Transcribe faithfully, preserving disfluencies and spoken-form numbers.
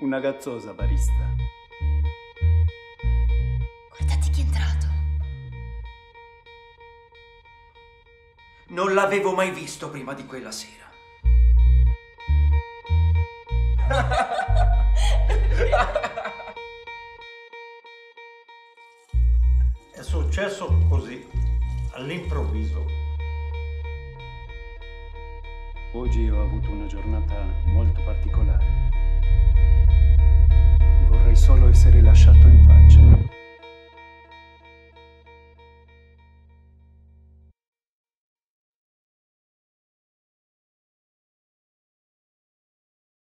Una gazzosa, barista. Guardate chi è entrato. Non l'avevo mai visto prima di quella sera. È successo così, all'improvviso. Oggi ho avuto una giornata molto particolare. E vorrei solo essere lasciato in pace.